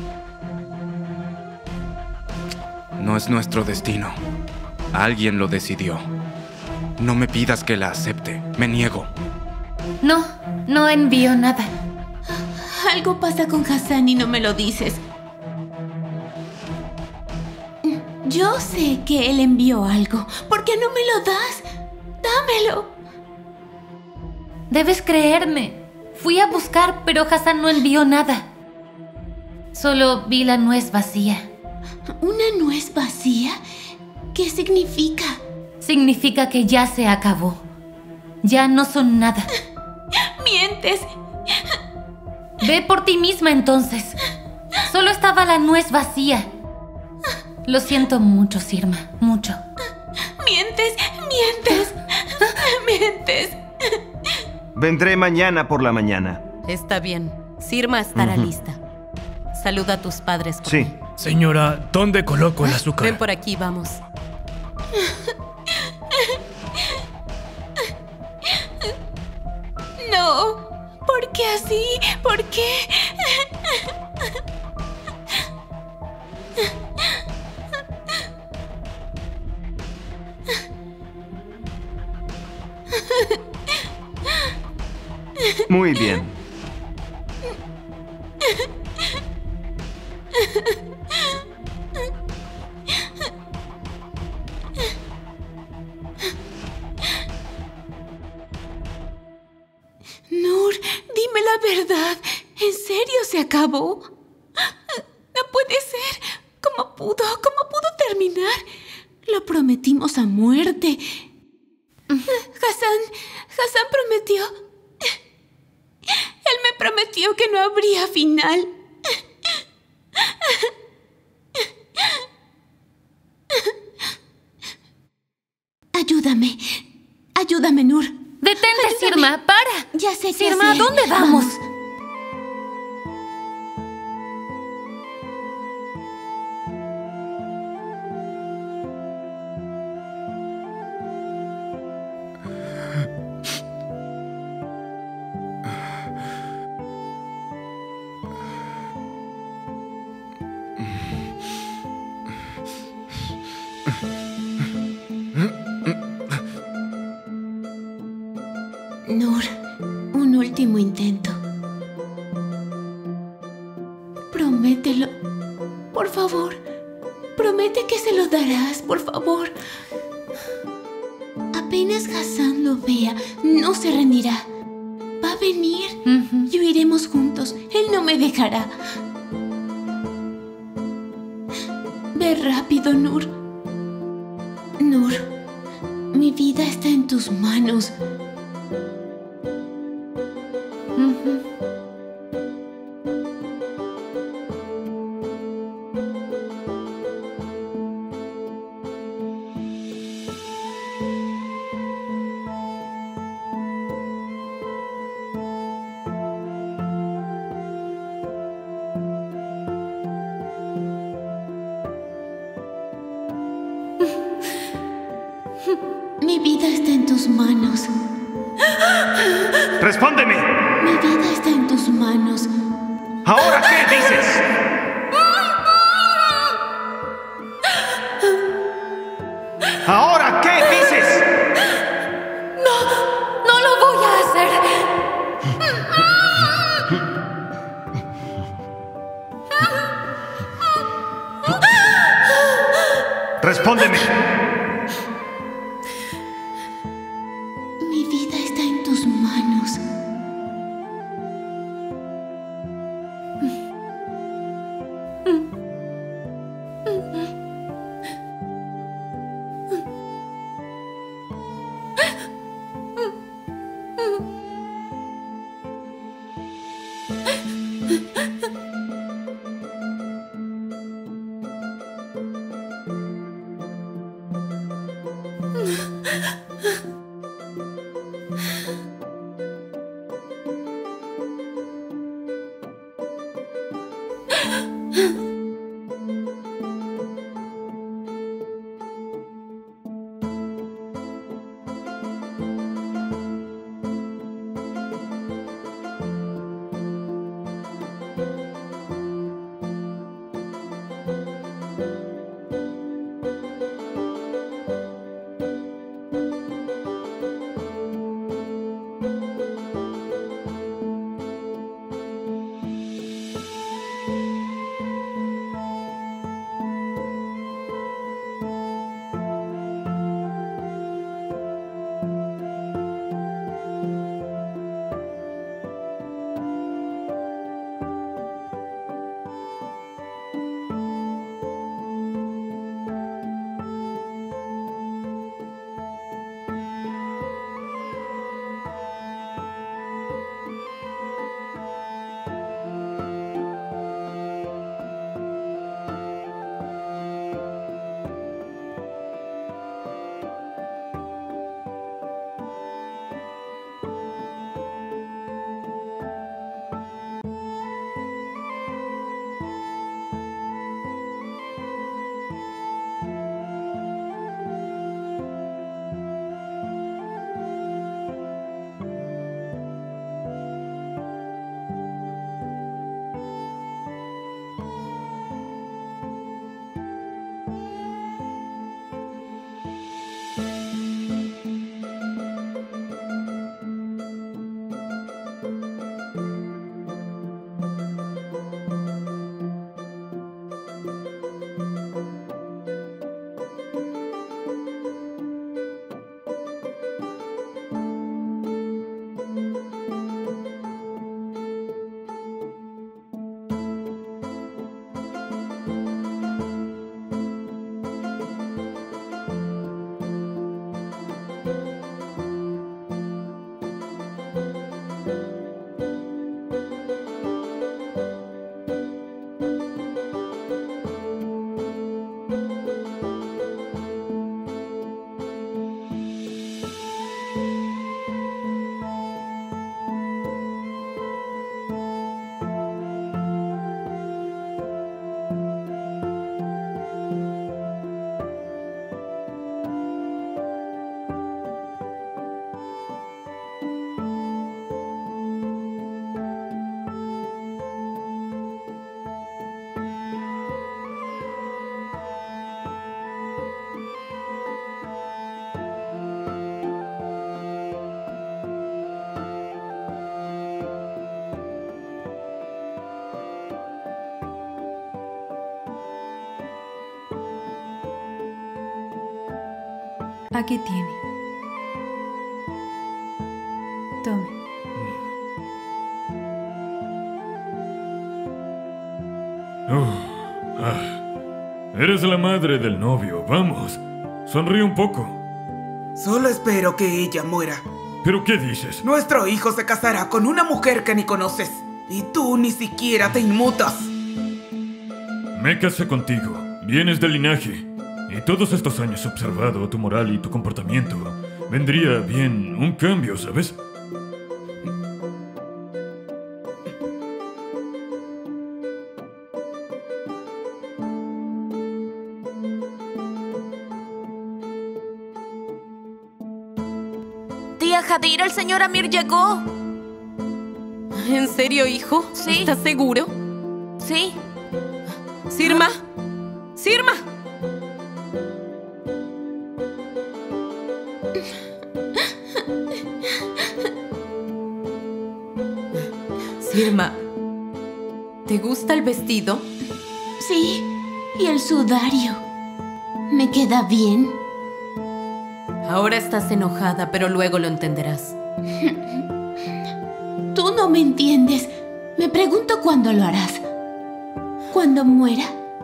No es nuestro destino. Alguien lo decidió. No me pidas que la acepte. Me niego. No, no envío nada. Algo pasa con Hassan y no me lo dices. Yo sé que él envió algo. ¿Por qué no me lo das? Dámelo. Debes creerme. Fui a buscar, pero Hassan no envió nada. Solo vi la nuez vacía. ¿Una nuez vacía? ¿Qué significa? Significa que ya se acabó. Ya no son nada. ¡Mientes! Ve por ti misma entonces. Solo estaba la nuez vacía. Lo siento mucho, Sirma. Mucho. ¡Mientes! ¡Mientes! ¡Mientes! Vendré mañana por la mañana. Está bien. Sirma estará Ujú. lista. Saluda a tus padres por Sí. mí. Señora, ¿dónde coloco el azúcar? Ven por aquí, vamos. No. ¿Por qué así? ¿Por qué? Muy bien. Nur, dime la verdad. ¿En serio se acabó? pudo? ¿Cómo pudo terminar? Lo prometimos a muerte. Hassan, Hassan prometió... Él me prometió que no habría final. Ayúdame. Ayúdame, Nur. Detente, Ayúdame. Sirma, para. Ya sé qué Sirma, ¿a hacer. dónde vamos? Vamos. Nur, un último intento. Promételo. Por favor. Promete que se lo darás, por favor. Apenas Hassan lo vea, no se rendirá. Va a venir uh-huh. y huiremos juntos. Él no me dejará. Ve rápido, Nur. Nur, mi vida está en tus manos. Uh-huh. Mi vida está en tus manos. ¡Respóndeme! Mi vida está en tus manos. ¿Ahora qué dices? ¿Ahora qué dices? No, no lo voy a hacer. ¡Respóndeme! Mi vida está en tus manos. Aquí tiene. Tome. Oh, ah. Eres la madre del novio, vamos. Sonríe un poco. Solo espero que ella muera. ¿Pero qué dices? Nuestro hijo se casará con una mujer que ni conoces. Y tú ni siquiera te inmutas. Me casé contigo. Vienes del linaje. Y todos estos años he observado tu moral y tu comportamiento. Vendría bien un cambio, ¿sabes? Tía Hadir, el señor Amir llegó. ¿En serio, hijo? Sí. ¿Estás seguro? Sí. Sirma. Sirma. Sirma, ¿te gusta el vestido? Sí, y el sudario. ¿Me queda bien? Ahora estás enojada, pero luego lo entenderás. Tú no me entiendes. Me pregunto cuándo lo harás. ¿Cuándo muera?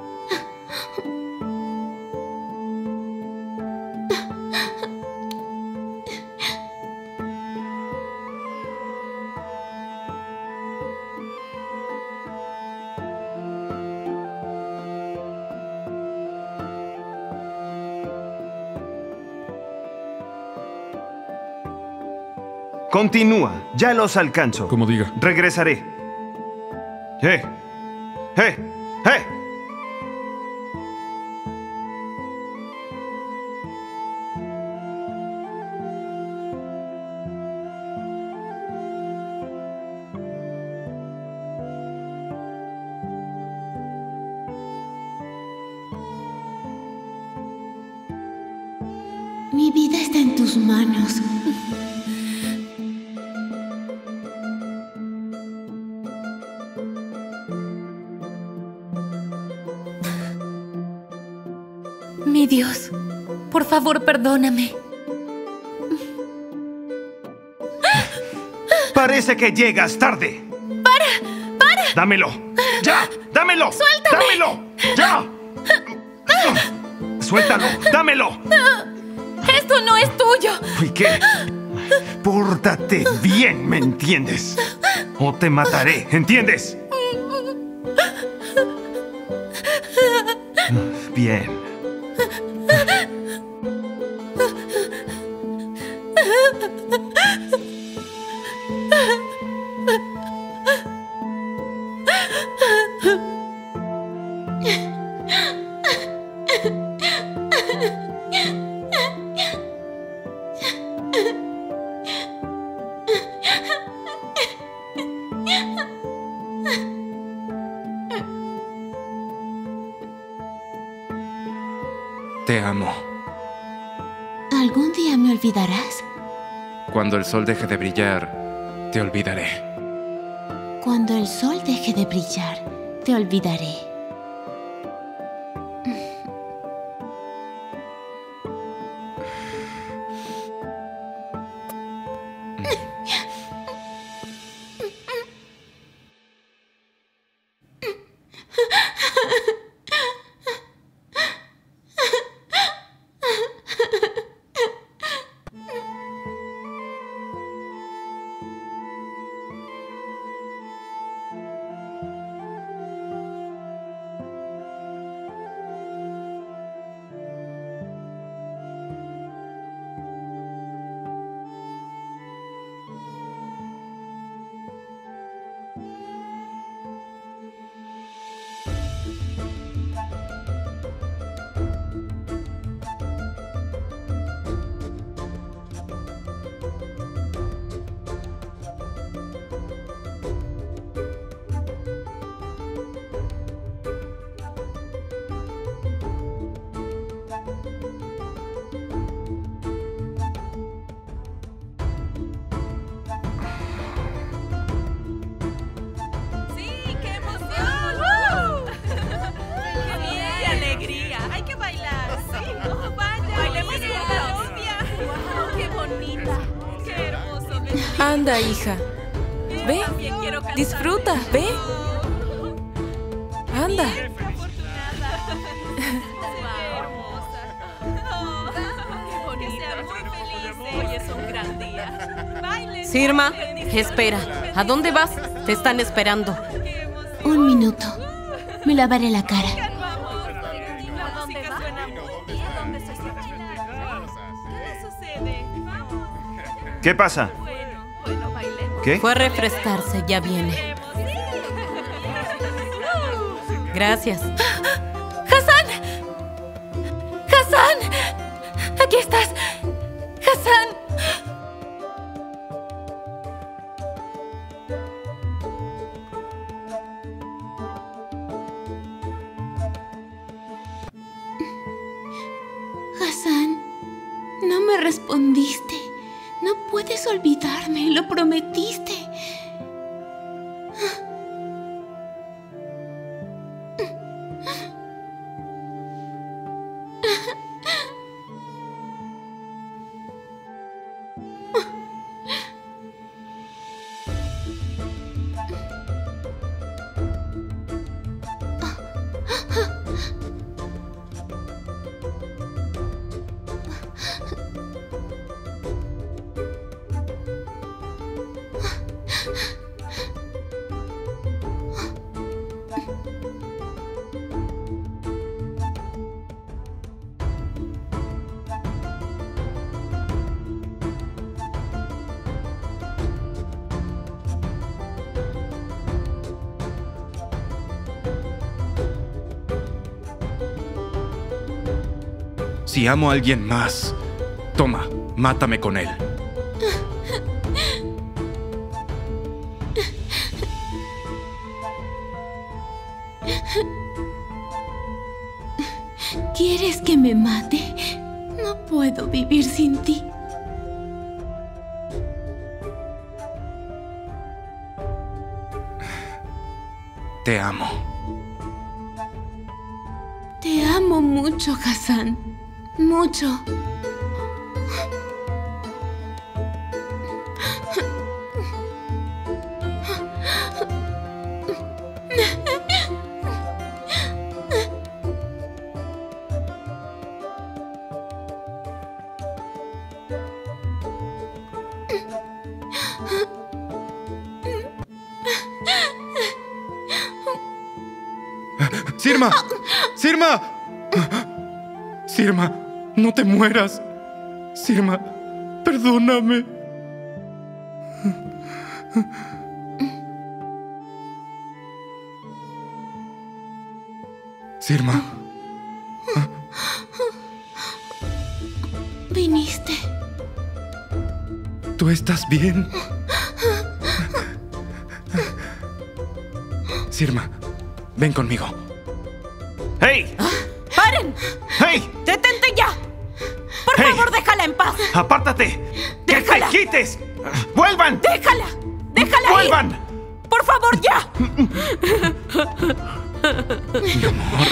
Continúa, ya los alcanzo. Como diga. Regresaré. ¡Eh! ¡Eh! ¡Eh! Mi vida está en tus manos. Mi Dios, por favor, perdóname. Parece que llegas tarde. ¡Para! ¡Para! ¡Dámelo! ¡Ya! ¡Dámelo! ¡Suéltame! ¡Dámelo! ¡Ya! ¡Suéltalo! ¡Dámelo! ¡Esto no es tuyo! ¿Y qué? Pórtate bien, ¿me entiendes? O te mataré, ¿entiendes? Bien. Te amo. ¿Algún día me olvidarás? Cuando el sol deje de brillar, te olvidaré. Cuando el sol deje de brillar, te olvidaré. Anda, hija. Ve, disfruta, ve. Anda. Sirma, espera. ¿A dónde vas? Te están esperando. Un minuto. Me lavaré la cara. ¿Qué pasa? ¿Qué? Fue a refrescarse, ya viene. Gracias. ¡Hassan! ¡Hassan! ¡Aquí estás! ¡Hassan! Hassan, no me respondiste. No puedes olvidarme, lo prometiste. Si amo a alguien más, toma, mátame con él. ¿Quieres que me mate? No puedo vivir sin ti. Te amo. Te amo mucho, Hassan. Mucho. ¡Sirma! ¡Sirma! Sirma, no te mueras. Sirma, perdóname. Sirma. Viniste. ¿Tú estás bien? Sirma, ven conmigo. ¡Hey! ¡Paren! ¡Hey! ¡Detente ya! ¡Por Hey. favor, déjala en paz! ¡Apártate! ¡Déjala! ¡Que te quites! ¡Vuelvan! ¡Déjala! ¡Déjala ¡Vuelvan! ir! ¡Por favor, ya! Mi amor.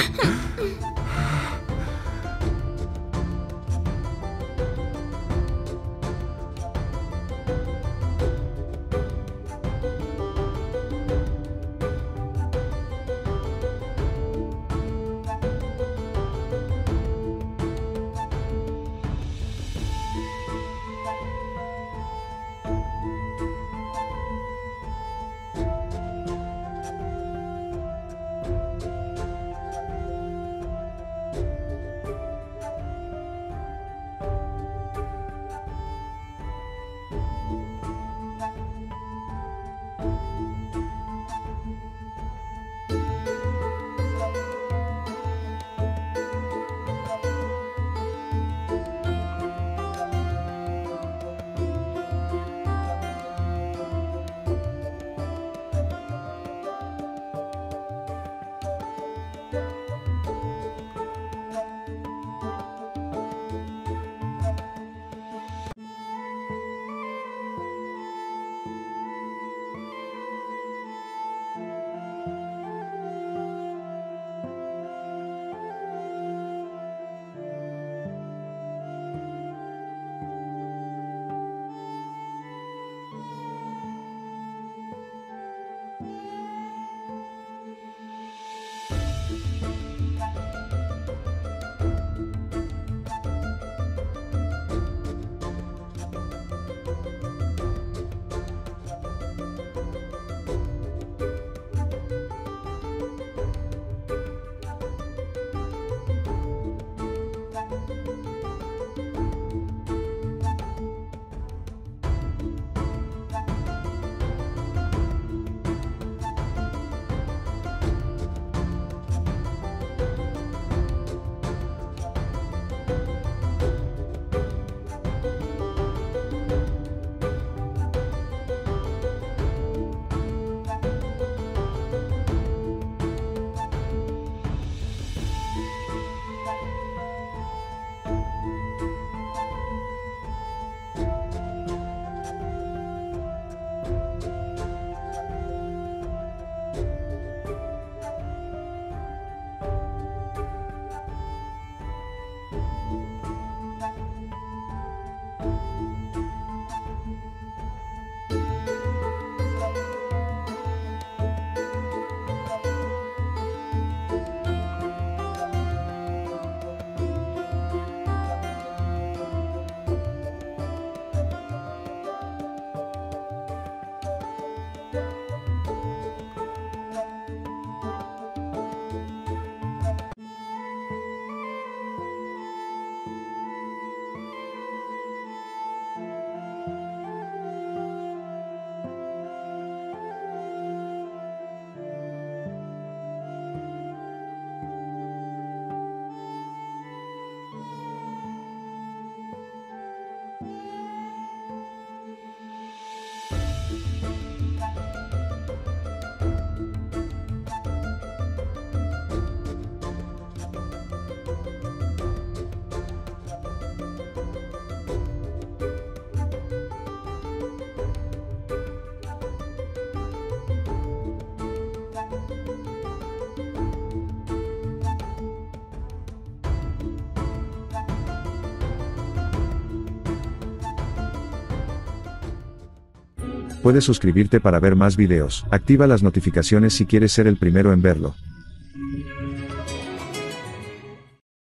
Puedes suscribirte para ver más videos. Activa las notificaciones si quieres ser el primero en verlo.